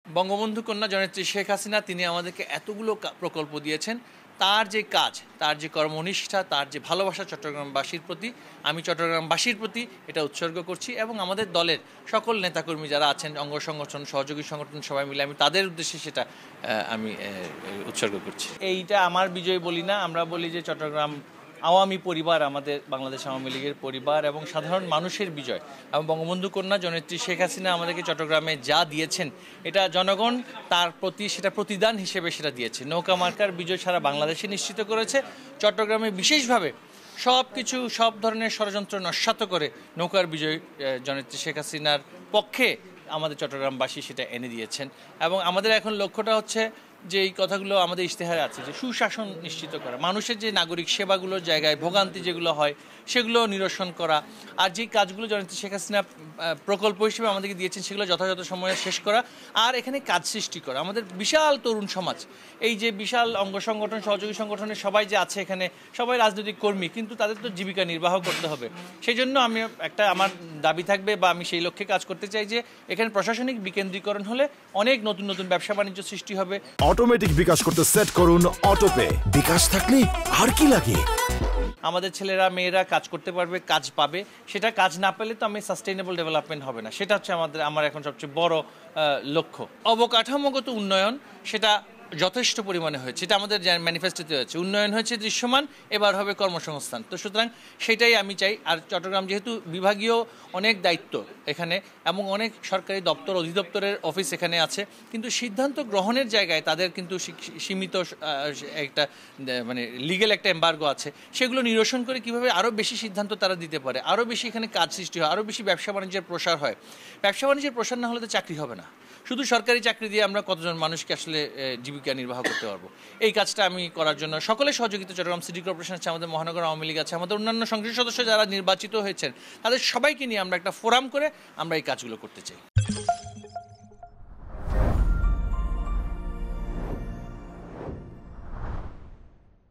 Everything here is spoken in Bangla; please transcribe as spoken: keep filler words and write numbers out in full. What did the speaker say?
বঙ্গবন্ধু কন্যা জননেত্রী শেখ হাসিনা তিনি আমাদেরকে এতগুলো প্রকল্প দিয়েছেন, তার যে কাজ, তার যে কর্মনিষ্ঠা, তার যে ভালোবাসা চট্টগ্রামবাসীর প্রতি, আমি চট্টগ্রামবাসীর প্রতি এটা উৎসর্গ করছি এবং আমাদের দলের সকল নেতাকর্মী যারা আছেন, অঙ্গ সংগঠন, সহযোগী সংগঠন সবাই মিলে আমি তাদের উদ্দেশ্যে সেটা আমি উৎসর্গ করছি। এইটা আমার বিজয় বলি না, আমরা বলি যে চট্টগ্রাম আওয়ামী পরিবার আমাদের বাংলাদেশ আওয়ামী লীগের পরিবার এবং সাধারণ মানুষের বিজয়। এবং বঙ্গবন্ধু কন্যা জননেত্রী শেখ হাসিনা আমাদেরকে চট্টগ্রামে যা দিয়েছেন এটা জনগণ তার প্রতি সেটা প্রতিদান হিসেবে সেটা দিয়েছে। নৌকা মার্কার বিজয় সারা বাংলাদেশে নিশ্চিত করেছে। চট্টগ্রামে বিশেষভাবে সব কিছু সব ধরনের ষড়যন্ত্র নস্যাৎ করে নৌকার বিজয় জননেত্রী শেখ হাসিনার পক্ষে আমাদের চট্টগ্রামবাসী সেটা এনে দিয়েছেন। এবং আমাদের এখন লক্ষ্যটা হচ্ছে যে এই কথাগুলো আমাদের ইশতেহারে আছে যে সুশাসন নিশ্চিত করা, মানুষের যে নাগরিক সেবাগুলোর জায়গায় ভোগান্তি যেগুলো হয় সেগুলো নিরসন করা, আর যে কাজগুলো জননেত্রী শেখ হাসিনা প্রকল্প হিসেবে আমাদেরকে দিয়েছেন সেগুলো যথাযথ সময়ে শেষ করা, আর এখানে কাজ সৃষ্টি করা। আমাদের বিশাল তরুণ সমাজ, এই যে বিশাল অঙ্গ সংগঠন, সহযোগী সংগঠনের সবাই যে আছে এখানে, সবাই রাজনৈতিক কর্মী, কিন্তু তাদের তো জীবিকা নির্বাহ করতে হবে। সেই জন্য আমি একটা আমার দাবি থাকবে বা আমি সেই লক্ষ্যে কাজ করতে চাই যে এখানে প্রশাসনিক বিকেন্দ্রীকরণ হলে অনেক নতুন নতুন ব্যবসা বাণিজ্য সৃষ্টি হবে। অটোমেটিক বিকাশ করতে সেট করুন অটোপে। বিকাশ থাকলে আর কি লাগে? আমাদের ছেলেরা মেয়েরা কাজ করতে পারবে, কাজ পাবে। সেটা কাজ না পেলে তো আমি সাস্টেইনেবল ডেভেলপমেন্ট হবে না। সেটা হচ্ছে আমাদের আমার এখন সবচেয়ে বড় লক্ষ্য। অবকাঠামোগত উন্নয়ন সেটা যথেষ্ট পরিমাণে হয়েছে, এটা আমাদের ম্যানিফেস্টোতে হয়েছে। উন্নয়ন হয়েছে দৃশ্যমান, এবার হবে কর্মসংস্থান। তো সুতরাং সেটাই আমি চাই। আর চট্টগ্রাম যেহেতু বিভাগীয় অনেক দায়িত্ব এখানে এবং অনেক সরকারি দপ্তর অধিদপ্তরের অফিস এখানে আছে, কিন্তু সিদ্ধান্ত গ্রহণের জায়গায় তাদের কিন্তু সীমিত একটা মানে লিগ্যাল একটা এম্বার্গো আছে। সেগুলো নিরসন করে কীভাবে আরও বেশি সিদ্ধান্ত তারা দিতে পারে, আরও বেশি এখানে কাজ সৃষ্টি হয়, আরও বেশি ব্যবসা বাণিজ্যের প্রসার হয়। ব্যবসা বাণিজ্যের প্রসার না হলে তো চাকরি হবে না। শুধু সরকারি চাকরি দিয়ে আমরা কতজন মানুষকে আসলে জীবিকা নির্বাহ করতে পারবো? এই কাজটা আমি করার জন্য সকলের সহযোগিতা চট্টগ্রাম সিটি কর্পোরেশন আছে, আমাদের মহানগর আওয়ামী লীগ আছে, আমাদের অন্যান্য সংসদ সদস্য যারা নির্বাচিত হয়েছেন তাদের সবাইকে নিয়ে আমরা একটা ফোরাম করে আমরা এই কাজগুলো করতে চাই।